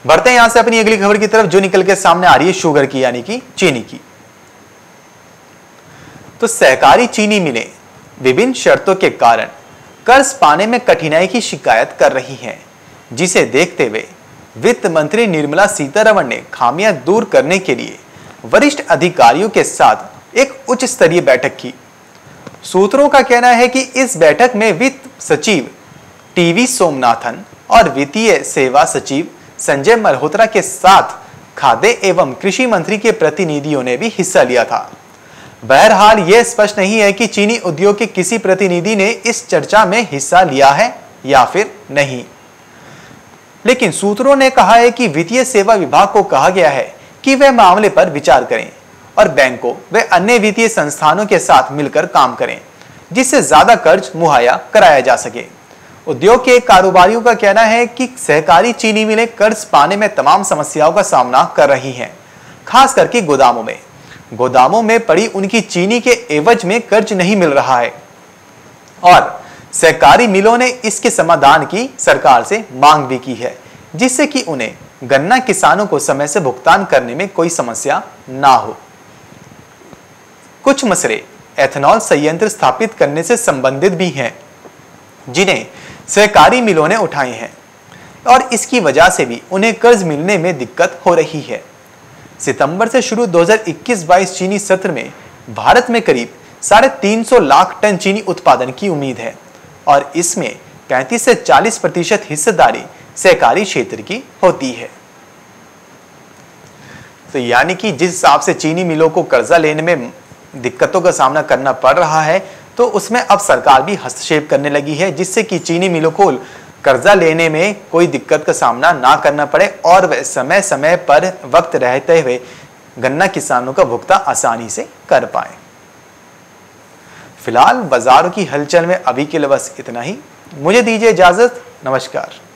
बढ़ते हैं यहां से अपनी अगली खबर की तरफ, जो निकल के सामने आ रही है शुगर की यानी कि चीनी की। तो सहकारी चीनी मिलें विभिन्न शर्तों के कारण कर्ज पाने में कठिनाई की शिकायत कर रही हैं, जिसे देखते हुए वित्त मंत्री निर्मला सीतारमण ने खामियां दूर करने के लिए वरिष्ठ अधिकारियों के साथ एक उच्च स्तरीय बैठक की। सूत्रों का कहना है कि इस बैठक में वित्त सचिव टीवी सोमनाथन और वित्तीय सेवा सचिव संजय मल्होत्रा के साथ खाद्य एवं कृषि मंत्री के प्रतिनिधियों ने भी हिस्सा लिया था। बहरहाल यह स्पष्ट नहीं है कि चीनी उद्योग के किसी प्रतिनिधि ने इस चर्चा में हिस्सा लिया है या फिर नहीं, लेकिन सूत्रों ने कहा है कि वित्तीय सेवा विभाग को कहा गया है कि वह मामले पर विचार करें और बैंकों व अन्य वित्तीय संस्थानों के साथ मिलकर काम करें, जिससे ज्यादा कर्ज मुहैया कराया जा सके। उद्योग के कारोबारियों का कहना है कि सहकारी चीनी मिलें कर्ज पाने में तमाम समस्याओं का सामना कर रही हैं, खास करके गोदामों में पड़ी उनकी चीनी के एवज में कर्ज नहीं मिल रहा है और सहकारी मिलों ने इसके समाधान की सरकार से मांग भी की है, जिससे कि उन्हें गन्ना किसानों को समय से भुगतान करने में कोई समस्या ना हो। कुछ मसले एथेनॉल संयंत्र स्थापित करने से संबंधित भी हैं, जिन्हें सहकारी मिलों ने उठाए हैं और इसकी वजह से भी उन्हें कर्ज मिलने में दिक्कत हो रही है। सितंबर से शुरू 2021-22 चीनी सत्र में भारत में करीब 350 लाख टन चीनी उत्पादन की उम्मीद है और इसमें 35 से 40% हिस्सेदारी सहकारी क्षेत्र की होती है। तो यानी कि जिस हिसाब से चीनी मिलों को कर्जा लेने में दिक्कतों का सामना करना पड़ रहा है, तो उसमें अब सरकार भी हस्तक्षेप करने लगी है, जिससे कि चीनी मिलों को कर्जा लेने में कोई दिक्कत का सामना ना करना पड़े और वह समय समय पर वक्त रहते हुए गन्ना किसानों का भुगतान आसानी से कर पाए। फिलहाल बाजारों की हलचल में अभी के लिए बस इतना ही। मुझे दीजिए इजाजत। नमस्कार।